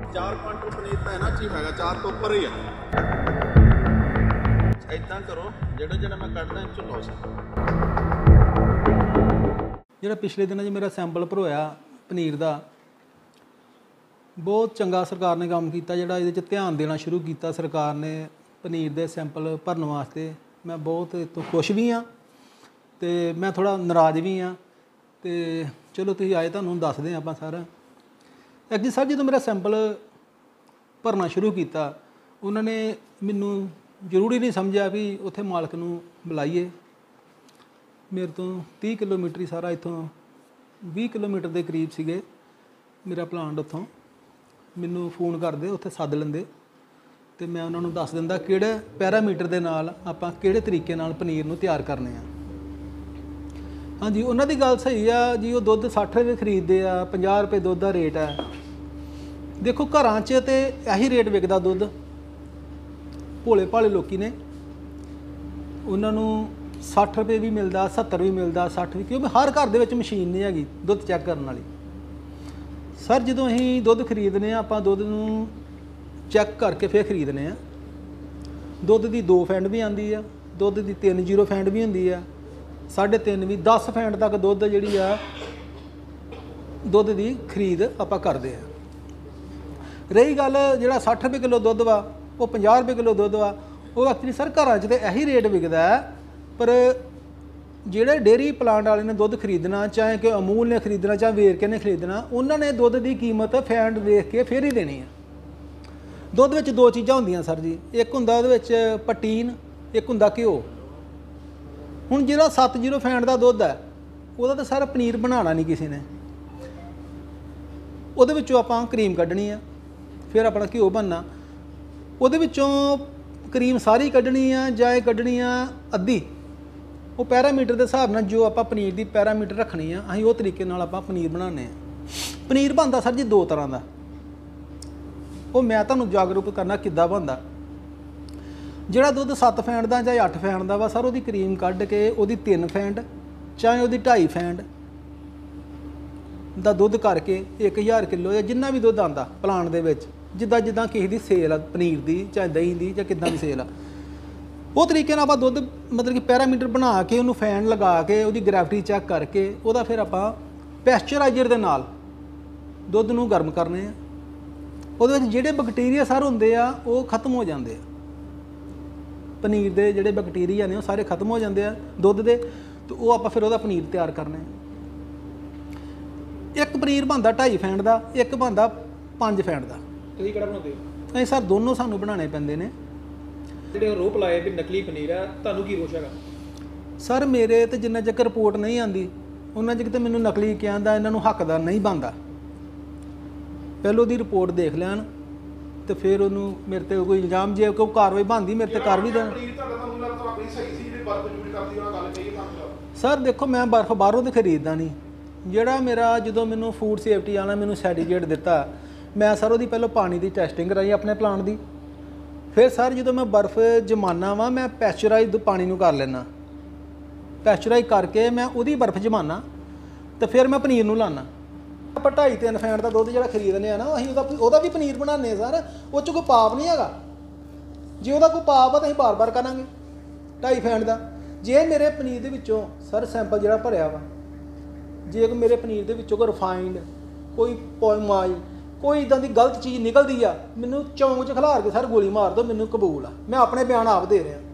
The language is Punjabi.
4 ਕੁਇੰਟਲ ਪਨੀਰ ਤਾਂ ਇਹਨਾਂ 'ਚ ਹੀ ਹੈਗਾ, 4 ਤੋਂ ਉੱਪਰ ਹੀ ਆ। ਇੱਦਾਂ ਕਰੋ, ਜਿਹੜਾ ਮੈਂ ਕੱਢਦਾ ਇਹ 'ਚੋਂ ਲਓ ਸਰ। ਜਿਹੜਾ ਪਿਛਲੇ ਦਿਨਾਂ 'ਚ ਮੇਰਾ ਸੈਂਪਲ ਭਰੋਇਆ ਪਨੀਰ ਦਾ, ਬਹੁਤ ਚੰਗਾ ਸਰਕਾਰ ਨੇ ਕੰਮ ਕੀਤਾ। ਜਿਹੜਾ ਇਹਦੇ 'ਚ ਧਿਆਨ ਦੇਣਾ ਸ਼ੁਰੂ ਕੀਤਾ ਸਰਕਾਰ ਨੇ ਪਨੀਰ ਦੇ ਸੈਂਪਲ ਭਰਨ ਵਾਸਤੇ, ਮੈਂ ਬਹੁਤ ਇਹ ਤੋਂ ਖੁਸ਼ ਵੀ ਹਾਂ ਅਤੇ ਮੈਂ ਥੋੜ੍ਹਾ ਨਾਰਾਜ਼ ਵੀ ਹਾਂ। ਅਤੇ ਚਲੋ ਤੁਸੀਂ ਆਏ, ਤੁਹਾਨੂੰ ਦੱਸਦੇ ਹਾਂ ਆਪਾਂ ਸਾਰਾ। ਐਕਚੁਅਲੀ ਸਰ ਜਦੋਂ ਮੇਰਾ ਸੈਂਪਲ ਭਰਨਾ ਸ਼ੁਰੂ ਕੀਤਾ, ਉਹਨਾਂ ਨੇ ਮੈਨੂੰ ਜ਼ਰੂਰੀ ਨਹੀਂ ਸਮਝਿਆ ਵੀ ਉੱਥੇ ਮਾਲਕ ਨੂੰ ਬੁਲਾਈਏ। ਮੇਰੇ ਤੋਂ 30 ਕਿਲੋਮੀਟਰ ਹੀ ਸਾਰਾ, ਇੱਥੋਂ 20 ਕਿਲੋਮੀਟਰ ਦੇ ਕਰੀਬ ਸੀਗੇ ਮੇਰਾ ਪਲਾਂਟ। ਉੱਥੋਂ ਮੈਨੂੰ ਫੋਨ ਕਰਦੇ, ਉੱਥੇ ਸੱਦ ਲੈਂਦੇ ਅਤੇ ਮੈਂ ਉਹਨਾਂ ਨੂੰ ਦੱਸ ਦਿੰਦਾ ਕਿਹੜੇ ਪੈਰਾਮੀਟਰ ਦੇ ਨਾਲ ਆਪਾਂ ਕਿਹੜੇ ਤਰੀਕੇ ਨਾਲ ਪਨੀਰ ਨੂੰ ਤਿਆਰ ਕਰਨੇ ਆ। ਹਾਂਜੀ, ਉਹਨਾਂ ਦੀ ਗੱਲ ਸਹੀ ਆ ਜੀ। ਉਹ ਦੁੱਧ 60 ਰੁਪਏ ਖਰੀਦਦੇ ਆ, 50 ਰੁਪਏ ਦੁੱਧ ਦਾ ਰੇਟ ਹੈ। ਦੇਖੋ ਘਰਾਂ 'ਚ ਤਾਂ ਇਹੀ ਰੇਟ ਵਿਕਦਾ ਦੁੱਧ। ਭੋਲੇ ਭਾਲੇ ਲੋਕੀ ਨੇ, ਉਹਨਾਂ ਨੂੰ 60 ਰੁਪਏ ਵੀ ਮਿਲਦਾ, 70 ਵੀ ਮਿਲਦਾ, 60 ਵੀ, ਕਿਉਂਕਿ ਹਰ ਘਰ ਦੇ ਵਿੱਚ ਮਸ਼ੀਨ ਨਹੀਂ ਹੈਗੀ ਦੁੱਧ ਚੈੱਕ ਕਰਨ ਵਾਲੀ। ਸਰ ਜਦੋਂ ਅਸੀਂ ਦੁੱਧ ਖਰੀਦਦੇ ਹਾਂ, ਆਪਾਂ ਦੁੱਧ ਨੂੰ ਚੈੱਕ ਕਰਕੇ ਫਿਰ ਖਰੀਦਦੇ ਹਾਂ। ਦੁੱਧ ਦੀ 2 ਫੈਂਡ ਵੀ ਆਉਂਦੀ ਆ, ਦੁੱਧ ਦੀ 3-0 ਫੈਂਡ ਵੀ ਹੁੰਦੀ ਆ, 3.5 ਵੀ, 10 ਫੈਂਡ ਤੱਕ ਦੁੱਧ ਜਿਹੜੀ ਆ ਦੁੱਧ ਦੀ ਖਰੀਦ ਆਪਾਂ ਕਰਦੇ ਆ। ਰਹੀ ਗੱਲ ਜਿਹੜਾ 60 ਰੁਪਏ ਕਿਲੋ ਦੁੱਧ ਵਾ, ਉਹ 50 ਰੁਪਏ ਕਿਲੋ ਦੁੱਧ ਵਾ, ਉਹ ਐਕਚੁਅਲੀ ਸਰ ਘਰਾਂ 'ਚ ਤਾਂ ਇਹੀ ਰੇਟ ਵਿਕਦਾ ਹੈ। ਪਰ ਜਿਹੜੇ ਡੇਅਰੀ ਪਲਾਂਟ ਵਾਲੇ ਨੇ ਦੁੱਧ ਖਰੀਦਣਾ, ਚਾਹੇ ਕਿ ਅਮੂਲ ਨੇ ਖਰੀਦਣਾ, ਚਾਹੇ ਵੇਰਕੇ ਨੇ ਖਰੀਦਣਾ, ਉਹਨਾਂ ਨੇ ਦੁੱਧ ਦੀ ਕੀਮਤ ਫੈਂਡ ਵੇਖ ਕੇ ਫਿਰ ਹੀ ਦੇਣੀ ਆ। ਦੁੱਧ ਵਿੱਚ 2 ਚੀਜ਼ਾਂ ਹੁੰਦੀਆਂ ਸਰ ਜੀ, ਇੱਕ ਹੁੰਦਾ ਉਹਦੇ ਵਿੱਚ ਪ੍ਰੋਟੀਨ, ਇੱਕ ਹੁੰਦਾ ਘਿਓ। ਹੁਣ ਜਿਹੜਾ 70 ਫੈਂਡ ਦਾ ਦੁੱਧ ਹੈ, ਉਹਦਾ ਤਾਂ ਸਾਰਾ ਪਨੀਰ ਬਣਾਉਣਾ ਨਹੀਂ ਕਿਸੇ ਨੇ। ਉਹਦੇ ਵਿੱਚੋਂ ਆਪਾਂ ਕਰੀਮ ਕੱਢਣੀ ਆ, ਫਿਰ ਆਪਣਾ ਘਿਓ ਬਣਨਾ। ਉਹਦੇ ਵਿੱਚੋਂ ਕਰੀਮ ਸਾਰੀ ਕੱਢਣੀ ਆ ਜਾਂ ਇਹ ਕੱਢਣੀ ਆ ਅੱਧੀ, ਉਹ ਪੈਰਾਮੀਟਰ ਦੇ ਹਿਸਾਬ ਨਾਲ ਜੋ ਆਪਾਂ ਪਨੀਰ ਦੀ ਪੈਰਾਮੀਟਰ ਰੱਖਣੀ ਆ, ਅਸੀਂ ਉਹ ਤਰੀਕੇ ਨਾਲ ਆਪਾਂ ਪਨੀਰ ਬਣਾਉਂਦੇ ਆ। ਪਨੀਰ ਬਣਦਾ ਸਰ ਜੀ 2 ਤਰ੍ਹਾਂ ਦਾ, ਉਹ ਮੈਂ ਤੁਹਾਨੂੰ ਜਾਗਰੂਕ ਕਰਨਾ ਕਿੱਦਾਂ ਬਣਦਾ। ਜਿਹੜਾ ਦੁੱਧ 7 ਫੈਂਡ ਦਾ ਜਾਂ 8 ਫੈਂਡ ਦਾ ਵਾ ਸਰ, ਉਹਦੀ ਕਰੀਮ ਕੱਢ ਕੇ ਉਹਦੀ 3 ਫੈਂਡ ਚਾਹੇ ਉਹਦੀ 2.5 ਫੈਂਡ ਦਾ ਦੁੱਧ ਕਰਕੇ 1000 ਕਿਲੋ ਜਾਂ ਜਿੰਨਾ ਵੀ ਦੁੱਧ ਆਉਂਦਾ ਪਲਾਂਟ ਦੇ ਵਿੱਚ, ਜਿੱਦਾਂ ਜਿੱਦਾਂ ਕਿਸੇ ਦੀ ਸੇਲ ਆ ਪਨੀਰ ਦੀ, ਚਾਹੇ ਦਹੀਂ ਦੀ, ਜਾਂ ਕਿੱਦਾਂ ਦੀ ਸੇਲ ਆ, ਉਹ ਤਰੀਕੇ ਨਾਲ ਆਪਾਂ ਦੁੱਧ ਮਤਲਬ ਕਿ ਪੈਰਾਮੀਟਰ ਬਣਾ ਕੇ ਉਹਨੂੰ ਫੈਨ ਲਗਾ ਕੇ ਉਹਦੀ ਗ੍ਰੈਵਿਟੀ ਚੈੱਕ ਕਰਕੇ ਉਹਦਾ ਫਿਰ ਆਪਾਂ ਪੈਸਚਰਾਈਜ਼ਰ ਦੇ ਨਾਲ ਦੁੱਧ ਨੂੰ ਗਰਮ ਕਰਨੇ ਆ। ਉਹਦੇ ਵਿੱਚ ਜਿਹੜੇ ਬੈਕਟੀਰੀਆ ਸਰ ਹੁੰਦੇ ਆ ਉਹ ਖਤਮ ਹੋ ਜਾਂਦੇ ਆ। ਪਨੀਰ ਦੇ ਜਿਹੜੇ ਬੈਕਟੀਰੀਆ ਨੇ ਉਹ ਸਾਰੇ ਖਤਮ ਹੋ ਜਾਂਦੇ ਆ ਦੁੱਧ ਦੇ, ਤੇ ਉਹ ਆਪਾਂ ਫਿਰ ਉਹਦਾ ਪਨੀਰ ਤਿਆਰ ਕਰਨਾ। ਇੱਕ ਪਨੀਰ ਬਣਦਾ 2.5 ਫੈਂਡ ਦਾ, ਇੱਕ ਬਣਦਾ 5 ਫੈਂਡ ਦਾ। ਤੁਸੀਂ ਕਿਹੜਾ ਬਣਾਉਂਦੇ ਹੋ? ਨਹੀਂ ਸਰ, ਦੋਨੋਂ ਸਾਨੂੰ ਬਣਾਉਣੇ ਪੈਂਦੇ ਨੇ। ਜਿਹੜੇ ਰੋਪ ਲਾਏ ਵੀ ਨਕਲੀ ਪਨੀਰ ਆ, ਤੁਹਾਨੂੰ ਕੀ ਰੋਸ਼ ਹੈਗਾ? ਸਰ ਮੇਰੇ ਤੇ ਜਿੰਨਾ ਚਿਰ ਰਿਪੋਰਟ ਨਹੀਂ ਆਉਂਦੀ ਉਹਨਾਂ ਚਿਰ ਤੇ ਮੈਨੂੰ ਨਕਲੀ ਕਹਿੰਦਾ ਇਹਨਾਂ ਨੂੰ ਹੱਕਦਾਰ ਨਹੀਂ ਬਣਦਾ। ਪਹਿਲੋਂ ਦੀ ਰਿਪੋਰਟ ਦੇਖ ਲੈਣ ਤੇ ਫਿਰ ਉਹਨੂੰ ਮੇਰੇ ਤੇ ਕੋਈ ਇਲਜ਼ਾਮ, ਜੇ ਕੋਈ ਕਾਰਵਾਈ ਬਣਦੀ ਮੇਰੇ ਤੇ ਕਰ ਵੀ ਦੇਣ। ਸਰ ਦੇਖੋ, ਮੈਂ ਬਰਫ਼ ਬਾਹਰੋਂ ਤੇ ਖਰੀਦਦਾ ਨਹੀਂ। ਜਿਹੜਾ ਮੇਰਾ ਜਦੋਂ ਮੈਨੂੰ ਫੂਡ ਸੇਫਟੀ ਵਾਲਾ ਮੈਨੂੰ ਸਰਟੀਫਿਕੇਟ ਦਿੱਤਾ, ਮੈਂ ਸਰ ਉਹਦੀ ਪਹਿਲਾਂ ਪਾਣੀ ਦੀ ਟੈਸਟਿੰਗ ਕਰਾਈ ਆਪਣੇ ਪਲਾਂਟ ਦੀ। ਫਿਰ ਸਰ ਜਦੋਂ ਮੈਂ ਬਰਫ਼ ਜਮਾਨਾ ਵਾ, ਮੈਂ ਪੈਸਚਰਾਈਜ਼ ਪਾਣੀ ਨੂੰ ਕਰ ਲੈਣਾ। ਪੈਸਚਰਾਈਜ਼ ਕਰਕੇ ਮੈਂ ਉਹਦੀ ਬਰਫ਼ ਜਮਾਨਾ ਤੇ ਫਿਰ ਮੈਂ ਪਨੀਰ ਨੂੰ ਲਾਣਾ। ਆਪਾਂ 2.5-3 ਫੈਂਡ ਦਾ ਦੁੱਧ ਜਿਹੜਾ ਖਰੀਦਦੇ ਆ ਨਾ, ਅਸੀਂ ਉਹਦਾ ਵੀ ਪਨੀਰ ਬਣਾਉਂਦੇ ਸਰ। ਉਹ 'ਚ ਕੋਈ ਪਾਪ ਨਹੀਂ ਹੈਗਾ। ਜੇ ਉਹਦਾ ਕੋਈ ਪਾਪ ਆ ਤਾਂ ਅਸੀਂ ਬਾਰ-ਬਾਰ ਕਰਾਂਗੇ 2.5 ਫੈਂਡ ਦਾ। ਜੇ ਮੇਰੇ ਪਨੀਰ ਦੇ ਵਿੱਚੋਂ ਸਰ ਸੈਂਪਲ ਜਿਹੜਾ ਭਰਿਆ ਵਾ, ਜੇ ਕੋਈ ਮੇਰੇ ਪਨੀਰ ਦੇ ਵਿੱਚੋਂ ਕੋਈ ਰਿਫਾਈਨਡ, ਕੋਈ ਪੋਮਾਈ, ਕੋਈ ਇੱਦਾਂ ਦੀ ਗਲਤ ਚੀਜ਼ ਨਿਕਲਦੀ ਆ, ਮੈਨੂੰ ਚੌਂਕ 'ਚ ਖਿਲਾਰ ਕੇ ਸਰ ਗੋਲੀ ਮਾਰ ਦਿਓ, ਮੈਨੂੰ ਕਬੂਲ ਆ। ਮੈਂ ਆਪਣੇ ਬਿਆਨ ਆਪ ਦੇ ਰਿਹਾ।